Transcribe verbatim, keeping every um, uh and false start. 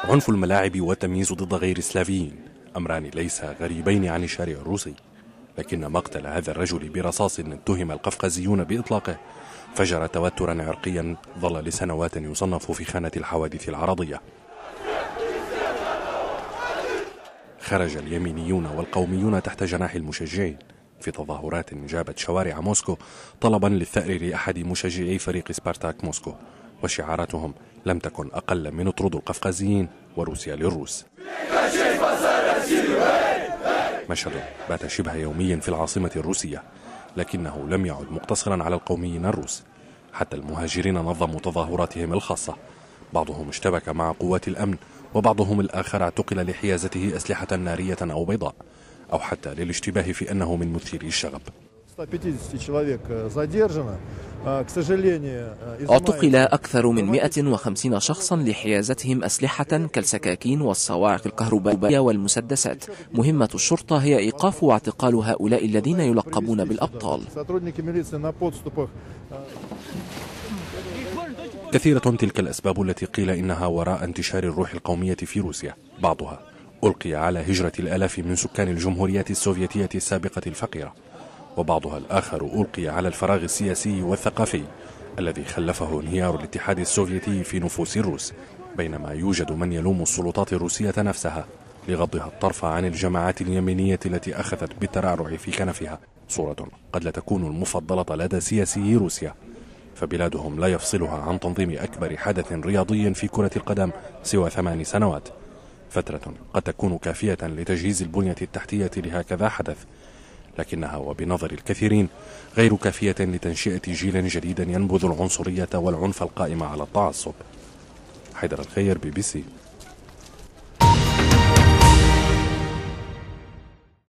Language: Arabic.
عنف الملاعب والتمييز ضد غير السلافيين أمران ليس غريبين عن الشارع الروسي، لكن مقتل هذا الرجل برصاص اتهم القفقازيون بإطلاقه فجر توترا عرقيا ظل لسنوات يصنف في خانة الحوادث العرضية. خرج اليمينيون والقوميون تحت جناح المشجعين في تظاهرات جابت شوارع موسكو طلبا للثأر لأحد مشجعي فريق سبارتاك موسكو، وشعاراتهم لم تكن أقل من اطردوا القفقازيين وروسيا للروس. مشهد بات شبه يومي في العاصمة الروسية، لكنه لم يعد مقتصرا على القوميين الروس، حتى المهاجرين نظموا تظاهراتهم الخاصة، بعضهم اشتبك مع قوات الأمن وبعضهم الآخر اعتقل لحيازته أسلحة نارية أو بيضاء، أو حتى للاشتباه في أنه من مثيري الشغب. اعتقل أكثر من مئة وخمسين شخصا لحيازتهم أسلحة كالسكاكين والصواعق الكهربائية والمسدسات. مهمة الشرطة هي إيقاف واعتقال هؤلاء الذين يلقبون بالأبطال. كثيرة تلك الأسباب التي قيل إنها وراء انتشار الروح القومية في روسيا، بعضها ألقي على هجرة الآلاف من سكان الجمهوريات السوفيتية السابقة الفقيرة، وبعضها الآخر ألقي على الفراغ السياسي والثقافي الذي خلفه انهيار الاتحاد السوفيتي في نفوس الروس، بينما يوجد من يلوم السلطات الروسية نفسها لغضها الطرف عن الجماعات اليمينية التي أخذت بالترعرع في كنفها، صورة قد لا تكون المفضلة لدى سياسي روسيا، فبلادهم لا يفصلها عن تنظيم أكبر حدث رياضي في كرة القدم سوى ثمان سنوات، فترة قد تكون كافية لتجهيز البنية التحتية لهكذا حدث، لكنها وبنظر الكثيرين غير كافية لتنشئة جيل جديد ينبذ العنصرية والعنف القائم على التعصب. حيدر الخير، بي بي سي.